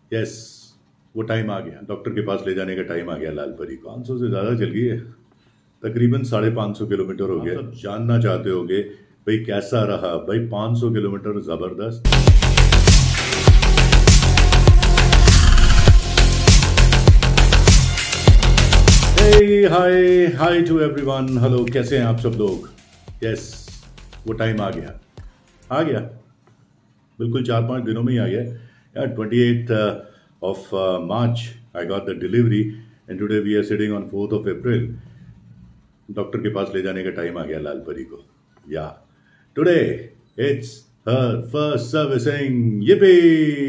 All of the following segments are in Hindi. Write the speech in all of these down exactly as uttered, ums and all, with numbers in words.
यस, वो टाइम आ गया, डॉक्टर के पास ले जाने का टाइम आ गया लाल परी को। पाँच सौ से ज़्यादा चल गई है, तकरीबन साढ़े पाँच सौ किलोमीटर हो गया। जानना चाहते होगे भाई कैसा रहा? भाई पाँच सौ किलोमीटर ज़बरदस्त। Hi hi to everyone, hello, कैसे हैं आप सब लोग? यस, वो टाइम आ गया आ गया बिल्कुल चार पांच दिनों में ही आ गया यार। Twenty eight of March I got the delivery and today we are sitting on fourth of April. Doctor के पास ले जाने का टाइम आ गया लाल परी को। या today it's her first servicing. ये पे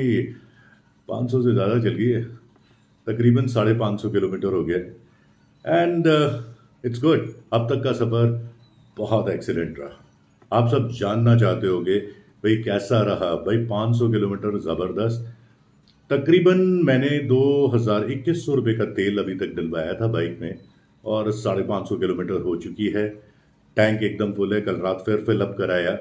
पाँच सौ से ज़्यादा चल गई है, तकरीबन साढ़े पाँच सौ किलोमीटर हो गया एंड इट्स गुड। अब तक का सफ़र बहुत एक्सीलेंट रहा। आप सब जानना चाहते होगे भाई कैसा रहा? भाई पाँच सौ किलोमीटर ज़बरदस्त। तकरीबन मैंने दो हज़ार इक्कीस सौ रुपये का तेल अभी तक डलवाया था बाइक में और साढ़े पाँच सौ किलोमीटर हो चुकी है। टैंक एकदम फुल है। कल रात फिर फिलअप कराया,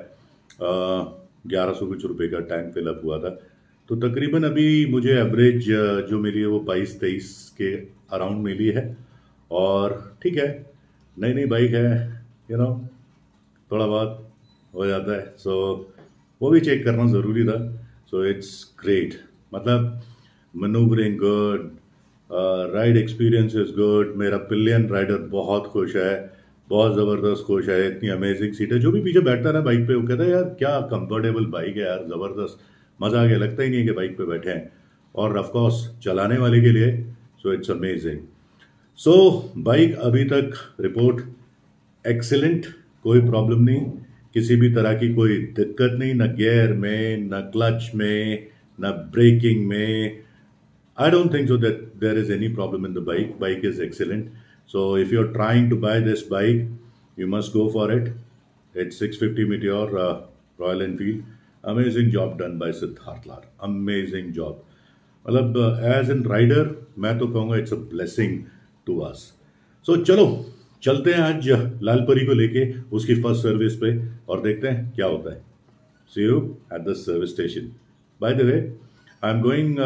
ग्यारह सौ कुछ रुपये का टैंक फिलअप हुआ था। तो तकरीबन अभी मुझे एवरेज जो मिली है वो बाईस तेईस के अराउंड मिली है और ठीक है, नई नई बाइक है, यू नो, थोड़ा बहुत हो जाता है। सो so, वो भी चेक करना ज़रूरी था। सो इट्स ग्रेट, मतलब manoeuvring good, ride experience is good. मेरा पिलियन राइडर बहुत खुश है, बहुत ज़बरदस्त खुश है। इतनी अमेजिंग सीट है। जो भी पीछे बैठता है ना बाइक पे वो कहता है यार क्या कंफर्टेबल बाइक है यार, ज़बरदस्त, मज़ा आ गया। लगता ही नहीं है कि बाइक पे बैठे हैं। और ऑफकोर्स चलाने वाले के लिए so it's amazing. So bike अभी तक रिपोर्ट एक्सीलेंट, कोई प्रॉब्लम नहीं, किसी भी तरह की कोई दिक्कत नहीं, न गियर में, न क्लच में, न ब्रेकिंग में। I don't think so that there is any problem in the bike. Bike is excellent. So if you are trying to buy this bike you must go for it. It's six fifty Meteor Royal Enfield. Amazing job done by Siddhartha Lal, amazing job. मतलब एज एन राइडर मैं तो कहूँगा it's a blessing to us. So चलो चलते हैं आज लाल परी को लेके उसकी फर्स्ट सर्विस पे और देखते हैं क्या होता है। See you at the service station. By the way I am going,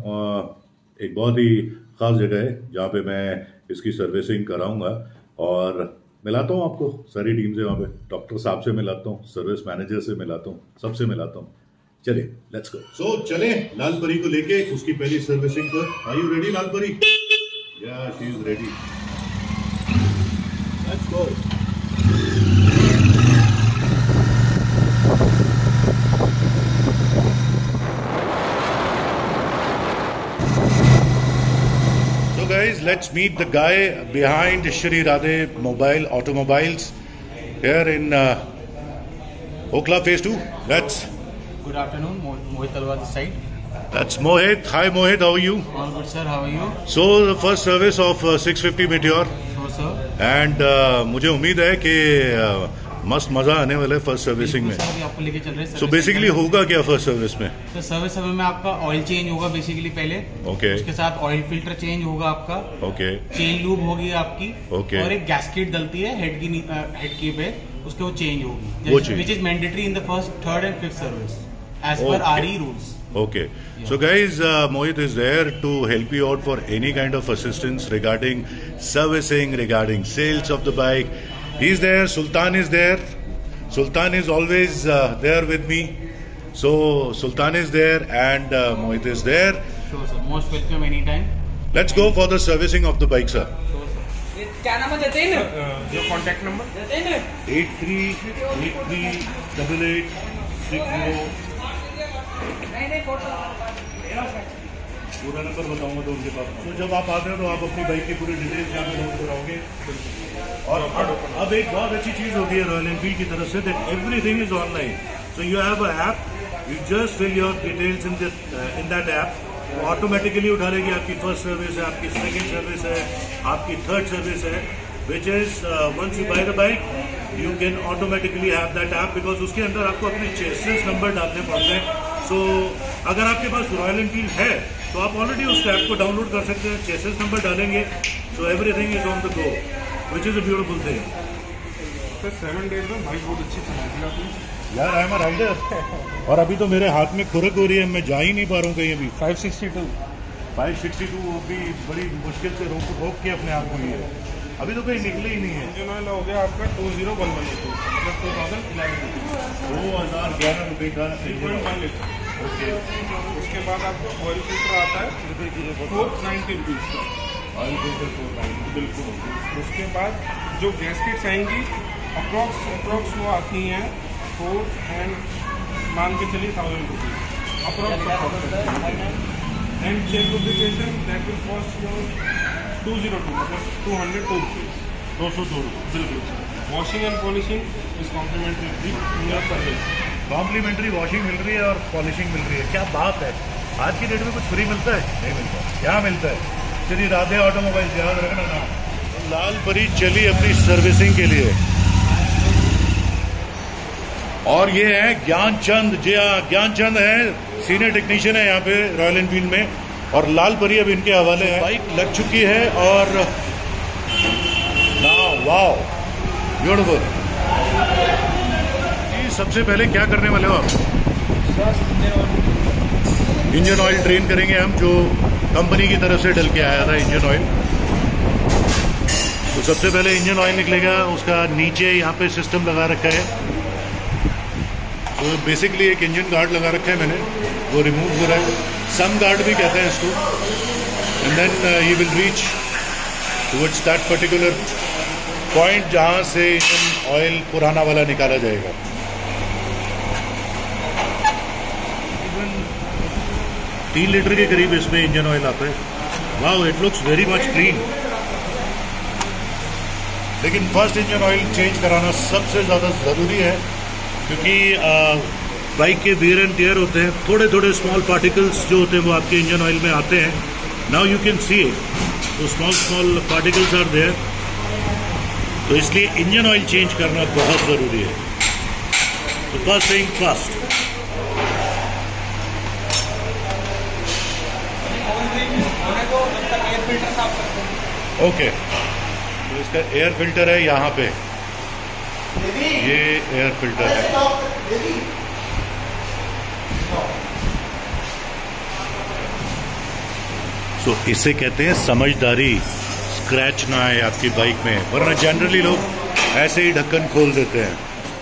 एक बहुत ही खास जगह है जहाँ पे मैं इसकी सर्विसिंग कराऊंगा और मिलाता हूँ आपको सारी टीम से। वहाँ पे डॉक्टर साहब से मिलाता हूँ, सर्विस मैनेजर से मिलाता हूँ, सबसे मिलाता हूँ। चलिए लेट्स गो। सो चले लाल परी को लेके उसकी पहली सर्विसिंग पर। Are you ready Lal Pari? Yeah she is ready. Let's go. So guys, let's meet the guy behind Shri Radhe Mobile Automobiles here in uh, Okhla Phase two. Let's. Good afternoon, Mo Mohit Talwar this side. That's Mohit. Hi Mohit, how are you? All good sir, how are you? So the first service of uh, six fifty Meteor. And uh, मुझे उम्मीद है कि uh, मस्त मजा आने वाला है फर्स्ट सर्विसिंग में। आपको लेके चल रहे हैं। सो बेसिकली होगा क्या फर्स्ट सर्विस में? तो सर्विस सर्विस में आपका ऑयल चेंज होगा बेसिकली पहले। Okay okay. उसके साथ ऑयल फिल्टर चेंज होगा आपका। Okay okay. चेन लूब होगी आपकी। Okay okay. और एक गैस्केट डलती है हेड की हेड की पे, उसके वो चेंज होगी, which is mandatory in the first third and fifth service as per RE rules. Okay. Yeah. So guys, uh, Mohit is there to help you out for any kind of assistance regarding servicing, regarding sales of the bike. He's there. Sultan is there. Sultan is always uh, there with me. So Sultan is there and uh, Mohit is there. Sure sir. Most welcome anytime. Let's go for the servicing of the bike, sir. Sure sir. क्या नाम देते हैं ना? Your contact number? देते हैं ना? Eight three eight three double eight six zero. पूरा नंबर बताऊंगा तो उनके पास। तो जब आप आते हो तो आप अपनी बाइक की पूरी डिटेल्स यहाँ पे नोट कराओगे। और अब, अब एक बहुत अच्छी चीज़ होती है रॉयल एनफील्ड की तरफ से, that everything is online. So you have a app, you just fill your details in in that app. Automatically उठा लेगी आपकी फर्स्ट सर्विस है, आपकी सेकेंड सर्विस है, आपकी थर्ड सर्विस है, which is once you buy the bike you can automatically have that app, because उसके अंदर आपको अपने चेसिस नंबर डालने पड़ते हैं। सो so, अगर आपके पास रॉयल एनफील्ड है तो आप ऑलरेडी उस ऐप को डाउनलोड कर सकते हैं, चेसिस नंबर डालेंगे, so everything is on the go, which is a beautiful thing. Sir seven days में बाइक बहुत अच्छी चलाई थी आपने। यार आई एम अ राइडर और अभी तो मेरे हाथ में खुरक हो रही है, मैं जा ही नहीं पा रहा हूँ कहीं अभी। Five sixty two five sixty two भी बड़ी मुश्किल से रोक रोक के अपने आप को ये अभी तो कहीं निकले ही नहीं है। इंजन ऑयल हो गया आपका two zero one one two मतलब टू थाउजेंड इलेवन दो हज़ार ग्यारह रुपये का ओके। उसके बाद आपको ऑयल फिल्टर आता है फोर नाइन्टी रुपीज़ का, ऑयल फिल्टर फोर नाइन्टी बिल्कुल। उसके बाद जो गैसकेट्स आएंगी अप्रॉक्स अप्रॉक्स वो आती हैं फोर एंड मान के चलिए thousand rupees approx. And check lubrication that will cost your two zero two मतलब टू हंड्रेड टू रुपीज़ दो सौ दो रुपये बिल्कुल। Washing and polishing is complimentary service, complimentary washing मिल रही है और पॉलिशिंग मिल रही है। क्या बात है, आज की डेट में कुछ फ्री मिलता है? नहीं मिलता। क्या मिलता है? चलिए राधे ऑटोमोबाइल याद रखना ना। लाल परी चली अपनी सर्विसिंग के लिए और ये है ज्ञानचंद। जी हाँ, ज्ञानचंद है, सीनियर टेक्नीशियन है यहाँ पे रॉयल एनफील्ड में और लाल परी अब इनके हवाले है। बाइक लग चुकी है और नाउ वाओ ब्यूटीफुल। सबसे पहले क्या करने वाले हो आप? इंजन ऑयल ड्रेन करेंगे हम, जो कंपनी की तरफ से डल के आया था इंजन ऑयल। तो सबसे पहले इंजन ऑयल निकलेगा, उसका नीचे यहाँ पे सिस्टम लगा रखा है। तो बेसिकली एक इंजन गार्ड लगा रखा है मैंने, वो रिमूव हो रहा है, सम गार्ड भी कहते हैं इसको। And then you will reach towards that particular point जहाँ से इंजन ऑयल पुराना वाला निकाला जाएगा। तीन लीटर के करीब इसमें इंजन ऑयल आता है। Wow, it looks very much clean. लेकिन फर्स्ट इंजन ऑयल चेंज कराना सबसे ज़्यादा ज़रूरी है, क्योंकि बाइक के वियर एंड टियर होते हैं, थोड़े थोड़े स्मॉल पार्टिकल्स जो होते हैं वो आपके इंजन ऑयल में आते हैं। नाउ यू कैन सी तो small small particles are there, तो इसलिए इंजन ऑयल चेंज करना बहुत ज़रूरी है। तो फर्स्ट थिंग फर्स्ट। ओके, तो इसका एयर फिल्टर है यहाँ पे, ये एयर फिल्टर है। सो so, इसे कहते हैं समझदारी, स्क्रैच ना आए आपकी बाइक में, वरना जनरली लोग ऐसे ही ढक्कन खोल देते हैं।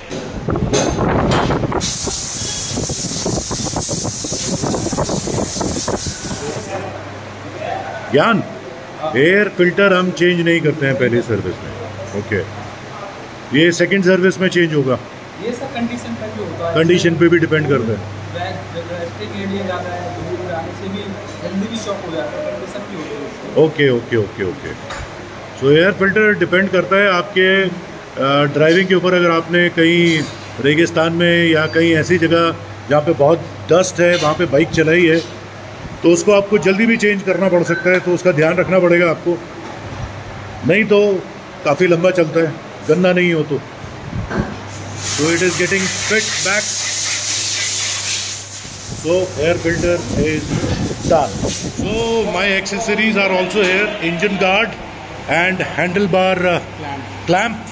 ज्ञान, एयर फिल्टर हम चेंज नहीं करते हैं पहली सर्विस में। ओके, ये सेकंड सर्विस में चेंज होगा। ये सब कंडीशन पर भी होता है, कंडीशन पे भी डिपेंड करता है। Okay okay okay okay so air filter depend करता है आपके ड्राइविंग के ऊपर। अगर आपने कहीं रेगिस्तान में या कहीं ऐसी जगह जहाँ पे बहुत डस्ट है वहाँ पे बाइक चलाई है, तो उसको आपको जल्दी भी चेंज करना पड़ सकता है, तो उसका ध्यान रखना पड़ेगा आपको, नहीं तो काफ़ी लंबा चलता है, गंदा नहीं हो तो। So it is getting fit back, so air filter is done. So my accessories are also here, engine guard and handle bar clamp.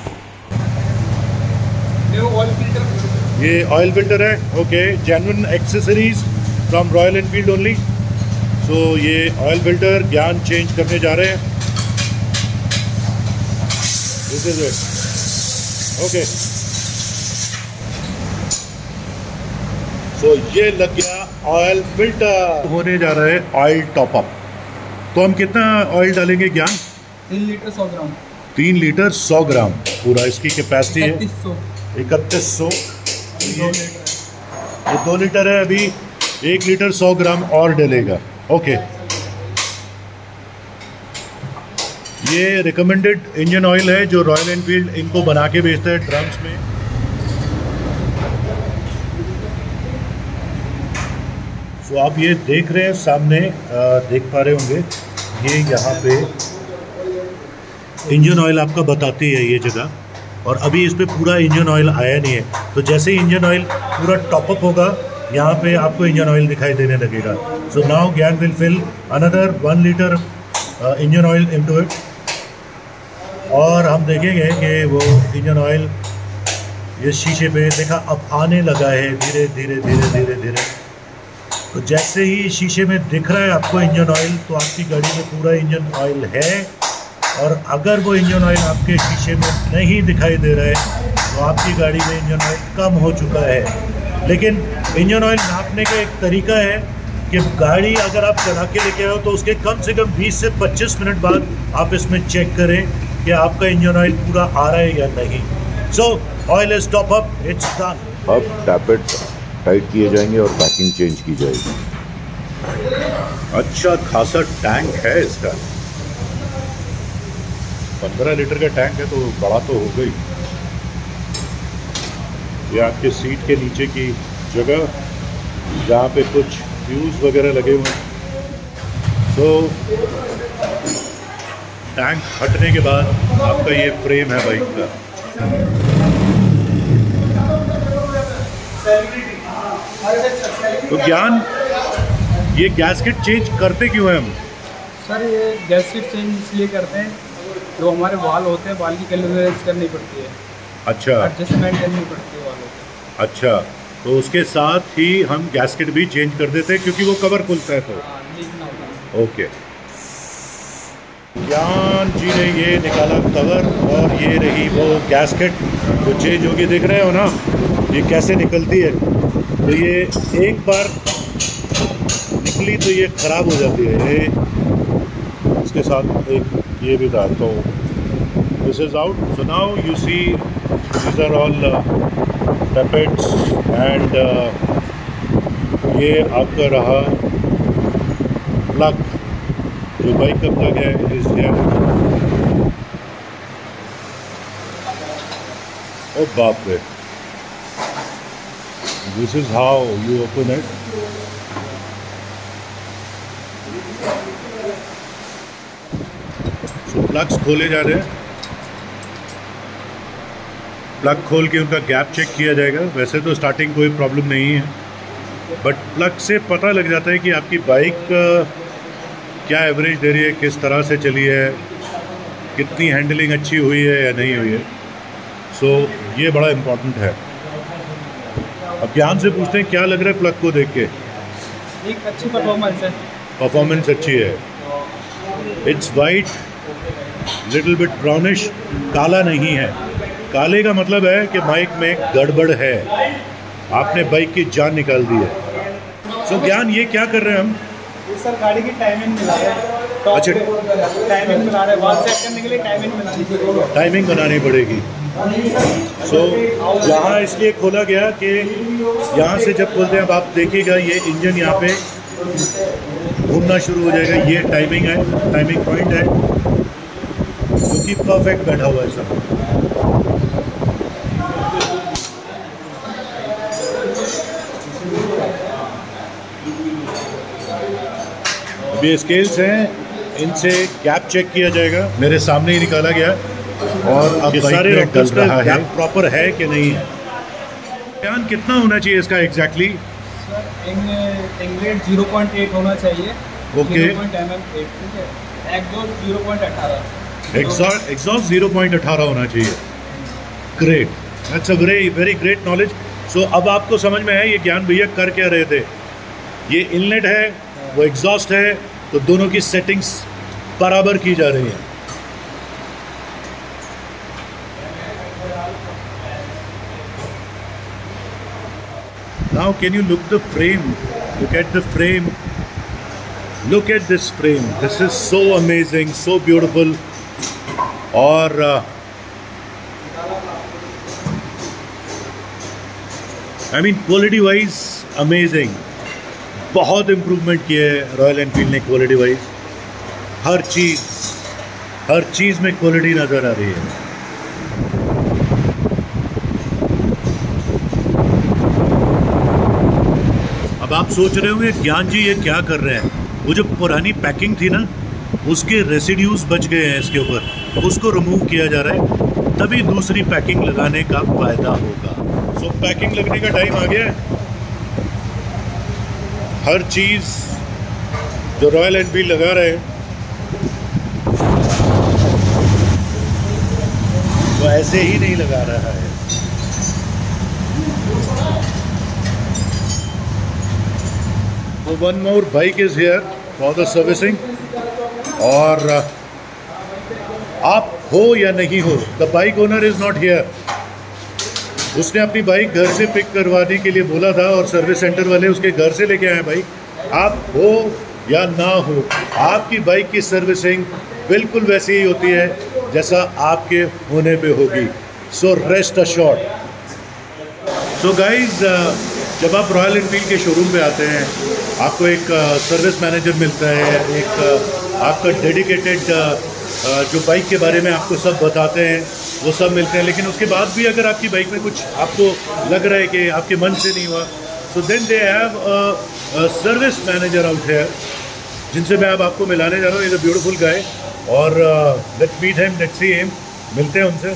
ये ऑयल फिल्टर है। Okay, genuine accessories from Royal Enfield only. तो ये ऑयल फिल्टर ज्ञान चेंज करने जा रहे हैं। This is it. Okay, so ये लग गया ऑयल फिल्टर। होने जा रहा है ऑयल टॉप अप। तो हम कितना ऑयल डालेंगे ज्ञान? तीन लीटर सौ ग्राम। तीन लीटर सौ ग्राम पूरा इसकी कैपेसिटी है। इकतीस सौ। ये दो लीटर है, अभी एक लीटर सौ ग्राम और डलेगा। ओके, ये रिकमेंडेड इंजन ऑयल है जो रॉयल एनफील्ड इनको बना के बेचता है ड्रम्स में। तो आप ये देख रहे हैं सामने, आ, देख पा रहे होंगे, ये यहाँ पे इंजन ऑयल आपका बताती है ये जगह, और अभी इस पे पूरा इंजन ऑयल आया नहीं है। तो जैसे ही इंजन ऑयल पूरा टॉपअप होगा, यहाँ पे आपको इंजन ऑयल दिखाई देने लगेगा। So now Gyan will fill another one litre engine oil into it, और हम देखेंगे कि वो इंजन ऑयल ये शीशे पे देखा अब आने लगा है धीरे धीरे धीरे धीरे धीरे। तो जैसे ही शीशे में दिख रहा है आपको इंजन ऑयल, तो आपकी गाड़ी में पूरा इंजन ऑयल है। और अगर वो इंजन ऑयल आपके शीशे में नहीं दिखाई दे रहा है तो आपकी गाड़ी में इंजन ऑयल कम हो चुका है। लेकिन इंजन ऑयल नापने का एक तरीका है कि गाड़ी अगर आप चला के लेके आओ तो उसके कम से कम बीस से पच्चीस मिनट बाद आप इसमें चेक करें कि आपका इंजन ऑयल पूरा आ रहा है या नहीं। So oil is top up, it's done. अब टैपेट टाइट किए जाएंगे और पैकिंग चेंज की जाएगी। अच्छा खासा टैंक है इसका, पंद्रह लीटर का टैंक है तो बड़ा तो हो गई। ये आपके सीट के नीचे की जगह जहाँ पे कुछ फ्यूज वगैरह लगे हुए हैं। तो टैंक हटने के बाद आपका ये फ्रेम है बाइक का। तो ज्ञान, ये गैस्केट चेंज करते क्यों हैं हम? सर ये गैस्केट चेंज इसलिए करते हैं, जो हमारे वाल होते हैं वाल की क्लियरेंस करनी पड़ती है। अच्छा, एडजस्टमेंट करनी पड़ती है वालों को। अच्छा, तो उसके साथ ही हम गैस्केट भी चेंज कर देते हैं क्योंकि वो कवर खुलता है। तो ओके, ज्ञान जी ने ये निकाला कवर और ये रही वो गैस्केट जो चेंज होगी। देख रहे हो ना ये कैसे निकलती है। तो ये एक बार निकली तो ये ख़राब हो जाती है। ये इसके साथ एक ये भी था। तो this is out. So now you see these are all tappets and ये आपका रहा प्लग, जो बाइक का प्लग है इस हियर। ओ बाप रे, this is how you open it. So plugs खोले जा रहे हैं। प्लग खोल के उनका गैप चेक किया जाएगा। वैसे तो स्टार्टिंग कोई प्रॉब्लम नहीं है, बट प्लग से पता लग जाता है कि आपकी बाइक क्या एवरेज दे रही है, किस तरह से चली है, कितनी हैंडलिंग अच्छी हुई है या नहीं हुई है। सो so, ये बड़ा इम्पोर्टेंट है। अब ज्ञान से पूछते हैं क्या लग रहा है प्लग को देख के। एक अच्छी परफॉर्मेंस है। परफॉर्मेंस अच्छी है। It's white, little bit brownish, काला नहीं है। काले का मतलब है कि बाइक में गड़बड़ है, आपने बाइक की जान निकाल दी है। सो so, ज्ञान ये क्या कर रहे हैं हम? सर गाड़ी की टाइमिंग मिला रहे हैं। अच्छा, टाइमिंग मिला रहे हैं। वाल सेट करने के लिए टाइमिंग बनानी पड़ेगी। टाइमिंग बनानी पड़ेगी। सो so, यहाँ इसलिए खोला गया कि यहाँ से जब खोलते हैं, अब आप देखिएगा ये इंजन यहाँ पे घूमना शुरू हो जाएगा। ये टाइमिंग है, टाइमिंग पॉइंट है जो कि परफेक्ट बैठा हुआ है सब। ये स्केल्स हैं, इनसे गैप चेक किया जाएगा। मेरे सामने ही निकाला गया और अब ये सारे रॉकर्स का गैप प्रॉपर है कि नहीं है। ज्ञान कितना होना चाहिए इसका exactly? Inlet zero point eight होना चाहिए। Okay, exhaust exhaust zero point अठारह होना चाहिए। Great, that's a very very great knowledge. So अब आपको समझ में है ये ज्ञान भैया कर क्या रहे थे। ये इनलेट है, वो एग्जॉस्ट है, तो दोनों की सेटिंग्स बराबर की जा रही हैं। Now can you look the frame? Look at the frame. Look at this frame. This is so amazing, so beautiful. और I mean quality wise amazing. बहुत इम्प्रूवमेंट किया है रॉयल एनफील्ड ने क्वालिटी वाइज। हर चीज़ हर चीज़ में क्वालिटी नज़र आ रही है। अब आप सोच रहे होंगे ज्ञान जी ये क्या कर रहे हैं। वो जो पुरानी पैकिंग थी ना, उसके रेसिड्यूज बच गए हैं इसके ऊपर, उसको रिमूव किया जा रहा है, तभी दूसरी पैकिंग लगाने का फ़ायदा होगा। सो so, पैकिंग लगने का टाइम आ गया है। हर चीज़ जो रॉयल एनफील्ड लगा रहे हैं वो ऐसे ही नहीं लगा रहा है। So one more bike is here for the servicing. और आप हो या नहीं हो, the bike owner is not here. उसने अपनी बाइक घर से पिक करवाने के लिए बोला था और सर्विस सेंटर वाले उसके घर से लेके आए बाइक। आप हो या ना हो, आपकी बाइक की सर्विसिंग बिल्कुल वैसी ही होती है जैसा आपके होने पे होगी। So rest assured. So guys, जब आप रॉयल एनफील्ड के शोरूम पे आते हैं, आपको एक सर्विस मैनेजर मिलता है, एक आपका डेडिकेटेड जो बाइक के बारे में आपको सब बताते हैं वो सब मिलते हैं। लेकिन उसके बाद भी अगर आपकी बाइक में कुछ आपको लग रहा है कि आपके मन से नहीं हुआ, so then they have a service manager out here, जिनसे मैं अब आपको मिलाने जा रहा हूँ। इज अ ब्यूटीफुल गाय और let's meet him, let's see him, मिलते हैं उनसे।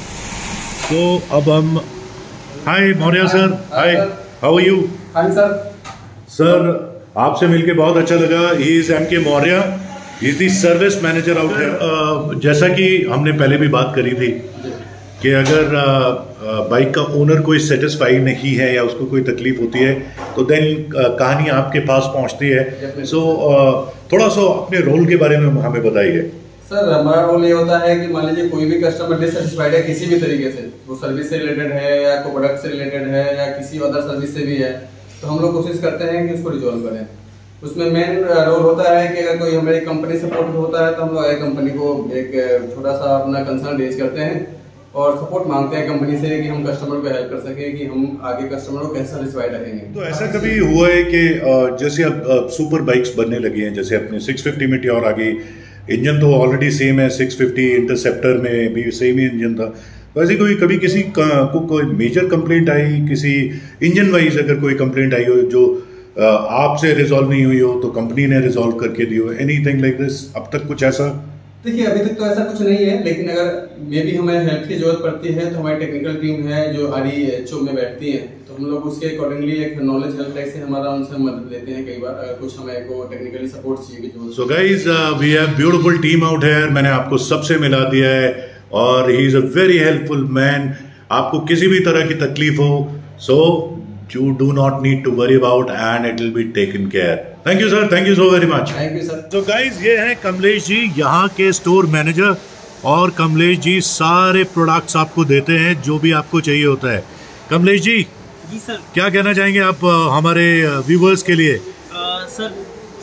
तो अब हम, hi Maurya sir, hi, how are you? Hi sir. Sir आपसे मिलके बहुत अच्छा लगा। He is M K Maurya, he is the service manager out here. जैसा कि हमने पहले भी बात करी थी कि अगर बाइक का ओनर कोई सेटिस्फाइड नहीं है या उसको कोई तकलीफ होती है तो देन कहानी आपके पास पहुंचती है। सो so, थोड़ा सा अपने रोल के बारे में हमें बताइए। सर हमारा रोल ये होता है कि मान लीजिए कोई भी कस्टमर डिससेटिस्फाइड है किसी भी तरीके से, वो सर्विस से रिलेटेड है या कोई प्रोडक्ट से रिलेटेड है या किसी अदर सर्विस से भी है, तो हम लोग कोशिश करते हैं कि उसको रिजॉल्व करें। उसमें मेन रोल होता है कि अगर कोई हमारी कंपनी सपोर्ट होता है तो हम लोग कंपनी को एक छोटा सा अपना कंसर्न रेज करते हैं और सपोर्ट मांगते हैं कंपनी से कि हम कस्टमर को हेल्प कर सकें कि हम आगे कस्टमर को कैसे सेटिस्फाइड रखेंगे। तो ऐसा कभी हुआ है कि जैसे अब सुपर बाइक्स बनने लगी हैं, जैसे अपने सिक्स फिफ्टी मीटियोर आ गई, इंजन तो ऑलरेडी सेम है, सिक्स फिफ्टी इंटरसेप्टर में भी सेम ही इंजन था, वैसे कोई कभी किसी को कोई मेजर कंप्लेंट आई, किसी इंजन वाइज अगर कोई कंप्लेंट आई हो जो आपसे रिजॉल्व नहीं हुई हो तो कंपनी ने रिजॉल्व करके दी हो, एनीथिंग लाइक दिस, अब तक कुछ ऐसा? देखिए अभी तक तो ऐसा कुछ नहीं है, लेकिन अगर मे भी हमें हेल्प की जरूरत पड़ती है तो हमारी टेक्निकल टीम है जो आर ई एच ओ में बैठती है, तो हम लोग उसके अकॉर्डिंगली एक नॉलेज हेल्प डेस्क से हमारा उनसे मदद लेते हैं कई बार, अगर कुछ हमें को टेक्निकली सपोर्ट चाहिए। So guys, we have beautiful team out here, मैंने आपको सबसे मिला दिया है और he is a very helpful man. आपको किसी भी तरह की तकलीफ हो, सो you do not need to worry about and it will be taken care. Thank you sir, thank you so very much. Thank you sir. So guys, ये हैं कमलेश जी, यहाँ के स्टोर मैनेजर, और कमलेश जी सारे प्रोडक्ट्स आपको देते हैं जो भी आपको चाहिए होता है। कमलेश जी, जी सर, क्या कहना चाहेंगे आप हमारे व्यूवर्स के लिए? आ, सर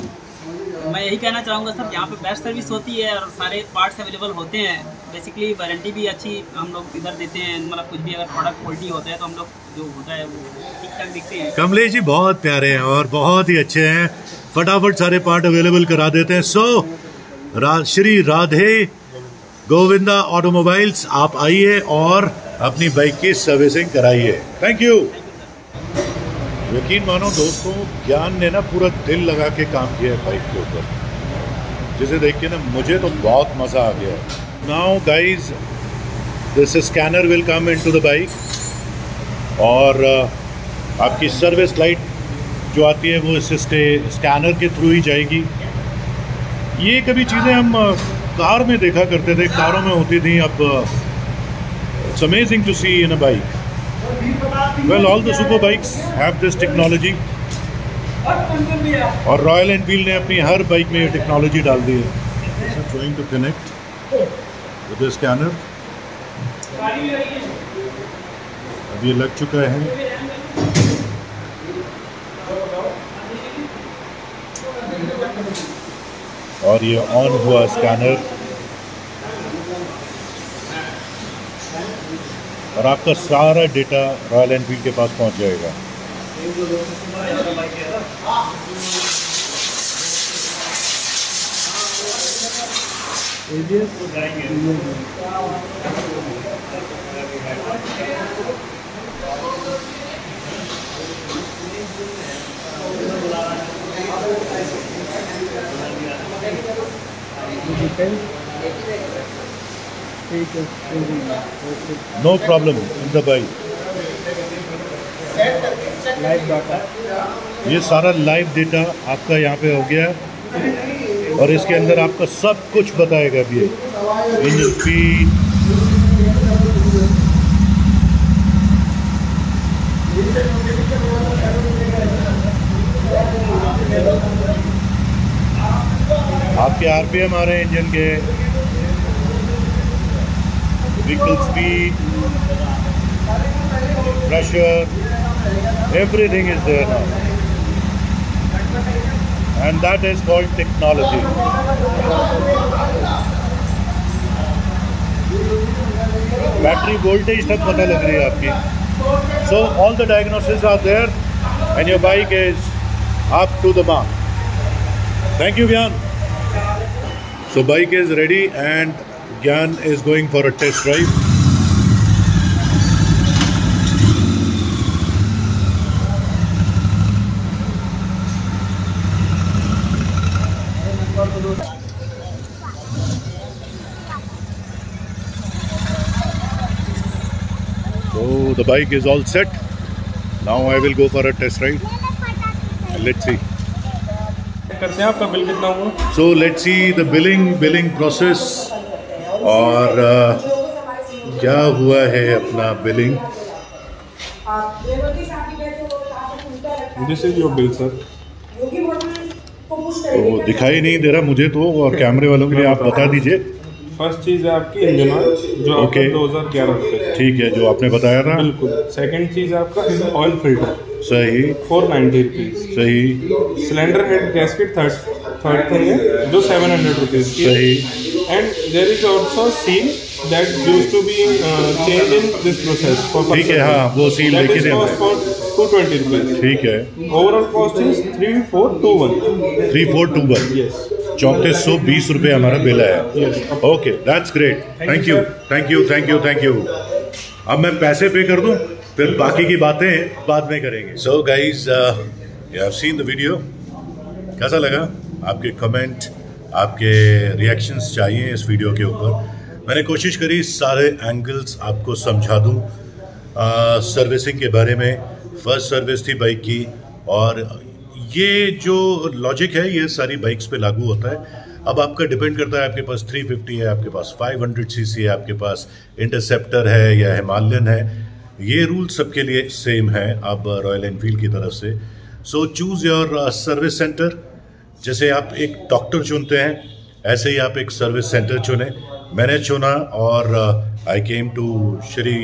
मैं यही कहना चाहूँगा सर, यहाँ पे बेस्ट सर्विस होती है और सारे पार्ट्स अवेलेबल होते हैं। बेसिकली वारंटी भी अच्छी हम लोग इधर देते हैं, मतलब कुछ भी अगर प्रोडक्ट फॉल्टी होता है तो हम लोग जो होता है वो ठीक ठाक दिखते हैं। कमलेश जी बहुत प्यारे हैं और बहुत ही अच्छे हैं, फटाफट सारे पार्ट अवेलेबल करा देते हैं। सो रा, श्री राधे गोविंदा ऑटोमोबाइल्स, आप आइए और अपनी बाइक की सर्विसिंग कराइए। Thank you. यकीन मानो दोस्तों, ज्ञान ने ना पूरा दिल लगा के काम किया है बाइक के ऊपर, जिसे देख के ना मुझे तो बहुत मज़ा आ गया है। Now guys, this scanner will come into the bike और uh, आपकी सर्विस लाइट जो आती है वो इस स्कैनर के थ्रू ही जाएगी। ये कभी चीज़ें हम uh, कार में देखा करते थे, कारों में होती थी, अब it's amazing to see in a bike. Well, all the super bikes have this technology और रॉयल एनफील्ड ने अपनी हर बाइक में ये टेक्नोलॉजी डाल दी है। Going to connect with the scanner, अब ये लग चुका है। और ये ऑन हुआ स्कैनर और आपका सारा डेटा रॉयल एनफील्ड के पास पहुंच जाएगा। No problem in the bike. Live data, ये सारा लाइव डेटा आपका यहाँ पे हो गया और इसके अंदर आपका सब कुछ बताएगा भी, इंजन स्पीड, Thank you. आपके आरपीएम आ रहे हैं इंजन के, vehicle speed, pressure, everything is there now, and that is called technology. Battery voltage तक पता लग रही है आपकी. So all the diagnoses are there, and your bike is up to the mark. Thank you, Gyan. So bike is ready, and Gyan is going for a test drive. So the bike is all set. Now I will go for a test ride. Let's see. करते हैं आपका बिल कितना हुआ? So let's see the billing billing process. और uh, क्या हुआ है अपना billing? This is your bill, sir. तो दिखाई नहीं दे रहा मुझे तो, और कैमरे वालों के लिए आप बता दीजिए. फर्स्ट चीज़ है आपकी इंजन ऑयल, जो आपका okay. दो हज़ार ग्यारह रुपये. ठीक है, जो आपने बताया ना. बिल्कुल. सेकंड चीज़ है आपका ऑयल फिल्टर. सही. Four ninety rupees. सही. Cylinder head gasket third third thing है जो सेवन हंड्रेड रुपीज़ की. सही. And there is also seal that used to be change in this process. ठीक है, हाँ वो सील लेके दे. To twenty rupees. ठीक है. Overall cost is three four two one. Three four two one. Yes. चौंतीस सौ बीस रुपये हमारा बिल है. Okay, that's great. Thank you thank you thank you thank you. अब मैं पैसे पे कर दूं, फिर बाकी की बातें बाद में करेंगे. So guys, you have seen the video. कैसा लगा? आपके कमेंट, आपके रिएक्शंस चाहिए इस वीडियो के ऊपर. मैंने कोशिश करी सारे एंगल्स आपको समझा दूं. सर्विसिंग के बारे में, फर्स्ट सर्विस थी बाइक की, और ये जो लॉजिक है ये सारी बाइक्स पे लागू होता है. अब आपका डिपेंड करता है, आपके पास थ्री फिफ्टी है, आपके पास फाइव हंड्रेड सीसी है, आपके पास इंटरसेप्टर है या हिमालयन है. ये रूल सबके लिए सेम है अब रॉयल एनफील्ड की तरफ से. So choose your service centre. जैसे आप एक डॉक्टर चुनते हैं, ऐसे ही आप एक सर्विस सेंटर चुने. मैंने चुना और I came to Shri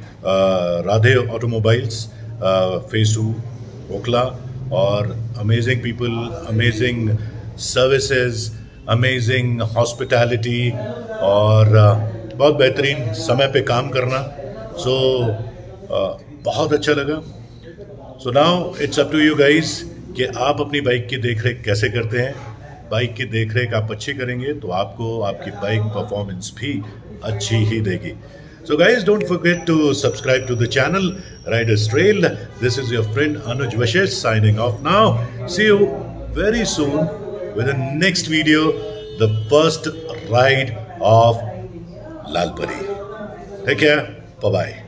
Radhe Automobiles, phase two Okhla, और amazing people, amazing services, amazing hospitality, और uh, बहुत बेहतरीन समय पे काम करना. सो so, uh, बहुत अच्छा लगा. So now it's up to you guys कि आप अपनी बाइक की देखरेख कैसे करते हैं. बाइक की देखरेख आप अच्छी करेंगे तो आपको आपकी बाइक परफॉर्मेंस भी अच्छी ही देगी. So guys, don't forget to subscribe to the channel Riders Trail. This is your friend Anuj Vashesh signing off now. See you very soon with the next video, the first ride of Lalpari. Take care. Bye-bye.